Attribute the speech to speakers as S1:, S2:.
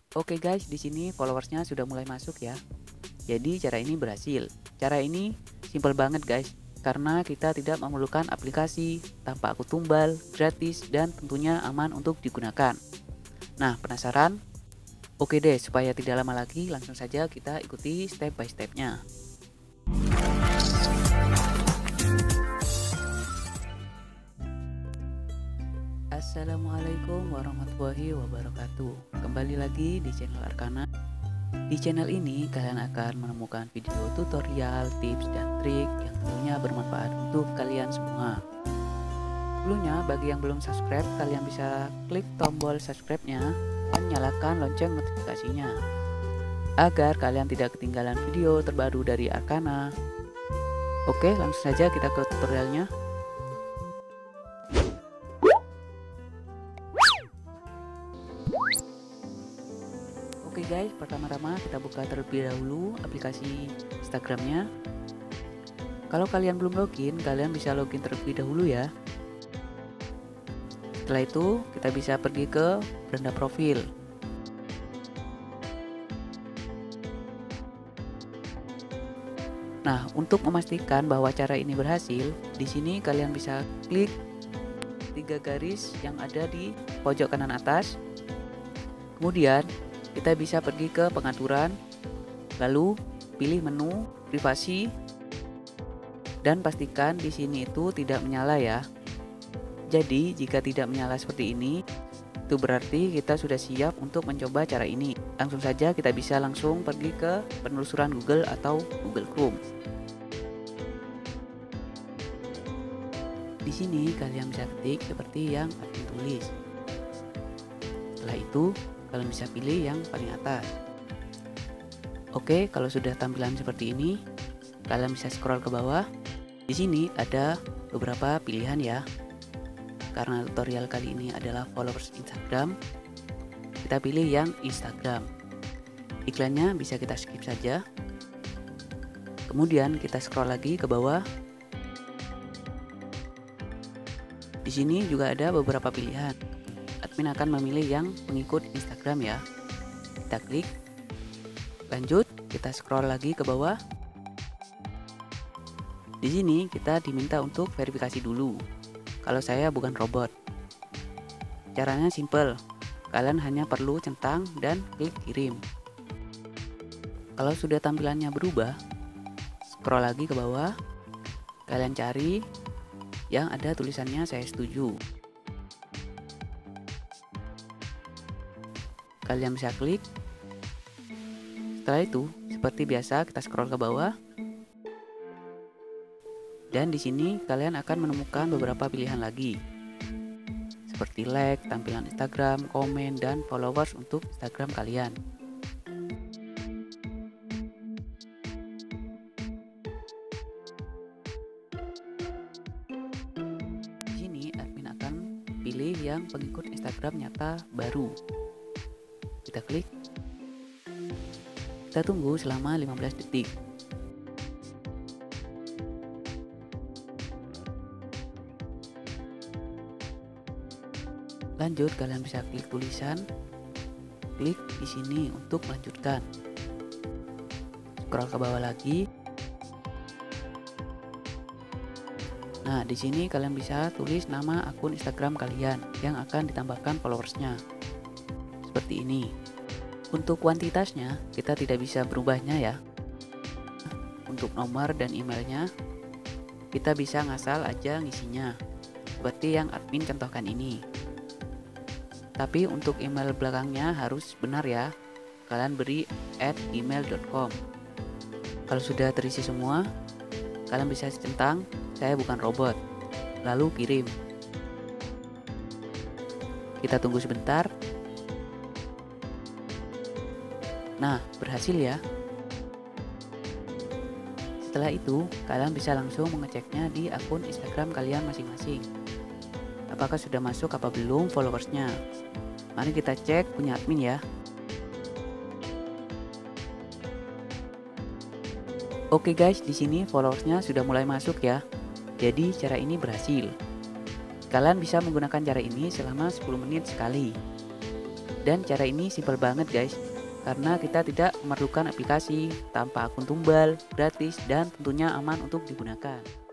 S1: Oke guys, di sini followersnya sudah mulai masuk ya. Jadi cara ini berhasil. Cara ini simple banget guys, karena kita tidak memerlukan aplikasi, tanpa akun tumbal, gratis, dan tentunya aman untuk digunakan. Nah, penasaran? Oke deh, supaya tidak lama lagi, langsung saja kita ikuti step by stepnya. Assalamualaikum warahmatullahi wabarakatuh. Kembali lagi di channel Arkana. Di channel ini kalian akan menemukan video tutorial, tips, dan trik yang tentunya bermanfaat untuk kalian semua. Sebelumnya, bagi yang belum subscribe, kalian bisa klik tombol subscribe-nya dan nyalakan lonceng notifikasinya agar kalian tidak ketinggalan video terbaru dari Arkana. Oke, langsung saja kita ke tutorialnya. Oke guys, pertama-tama kita buka terlebih dahulu aplikasi Instagramnya. Kalau kalian belum login, kalian bisa login terlebih dahulu ya. Setelah itu, kita bisa pergi ke beranda profil. Nah, untuk memastikan bahwa cara ini berhasil, di sini kalian bisa klik 3 garis yang ada di pojok kanan atas. Kemudian, kita bisa pergi ke pengaturan, lalu pilih menu privasi, dan pastikan di sini itu tidak menyala ya. Jadi jika tidak menyala seperti ini, itu berarti kita sudah siap untuk mencoba cara ini. Langsung saja kita bisa langsung pergi ke penelusuran Google atau Google Chrome. Di sini kalian bisa ketik seperti yang admin tulis. Setelah itu, kalian bisa pilih yang paling atas. Oke, kalau sudah tampilan seperti ini, kalian bisa scroll ke bawah. Di sini ada beberapa pilihan ya. Karena tutorial kali ini adalah followers Instagram, kita pilih yang Instagram. Iklannya bisa kita skip saja. Kemudian kita scroll lagi ke bawah. Di sini juga ada beberapa pilihan. Admin akan memilih yang pengikut Instagram ya. Kita klik, lanjut, kita scroll lagi ke bawah. Di sini kita diminta untuk verifikasi dulu. Kalau saya bukan robot. Caranya simple. Kalian hanya perlu centang dan klik kirim. Kalau sudah tampilannya berubah, scroll lagi ke bawah. Kalian cari yang ada tulisannya saya setuju. Kalian bisa klik. Setelah itu, seperti biasa kita scroll ke bawah. Dan di sini kalian akan menemukan beberapa pilihan lagi. Seperti like, tampilan Instagram, komen, dan followers untuk Instagram kalian. Di sini admin akan pilih yang pengikut Instagram nyata baru. Kita klik. Kita tunggu selama 15 detik. Lanjut, kalian bisa klik tulisan, klik di sini untuk melanjutkan. Scroll ke bawah lagi. Nah, di sini kalian bisa tulis nama akun Instagram kalian yang akan ditambahkan followersnya. Seperti ini. Untuk kuantitasnya, kita tidak bisa berubahnya ya. Untuk nomor dan emailnya, kita bisa ngasal aja ngisinya. Seperti yang admin contohkan ini. Tapi untuk email belakangnya harus benar ya. Kalian beri @gmail.com. Kalau sudah terisi semua, kalian bisa centang saya bukan robot. Lalu kirim. Kita tunggu sebentar. Nah, berhasil ya. Setelah itu, kalian bisa langsung mengeceknya di akun Instagram kalian masing-masing. Apakah sudah masuk apa belum followersnya? Mari kita cek punya admin ya. Oke guys, di sini followersnya sudah mulai masuk ya. Jadi cara ini berhasil. Kalian bisa menggunakan cara ini selama 10 menit sekali. Dan cara ini simpel banget guys, karena kita tidak memerlukan aplikasi, tanpa akun tumbal, gratis, dan tentunya aman untuk digunakan.